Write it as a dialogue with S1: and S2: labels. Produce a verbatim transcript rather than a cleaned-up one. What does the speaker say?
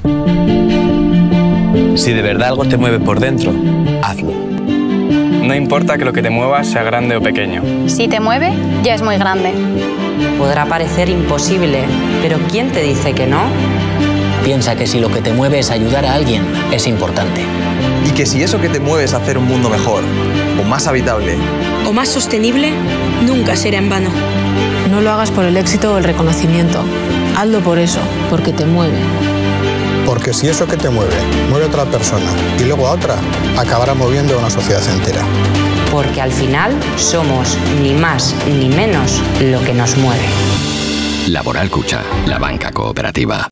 S1: Si de verdad algo te mueve por dentro, hazlo.
S2: No importa que lo que te mueva sea grande o pequeño.
S3: Si te mueve, ya es muy grande.
S4: Podrá parecer imposible, pero ¿quién te dice que no?
S5: Piensa que si lo que te mueve es ayudar a alguien, es importante.
S6: Y que si eso que te mueve es hacer un mundo mejor, o más habitable,
S7: o más sostenible, nunca será en vano.
S8: No lo hagas por el éxito o el reconocimiento. Hazlo por eso, porque te mueve.
S9: Porque si eso que te mueve, mueve a otra persona y luego a otra, acabará moviendo a una sociedad entera.
S4: Porque al final somos ni más ni menos lo que nos mueve.
S10: Laboral Kutxa, la banca cooperativa.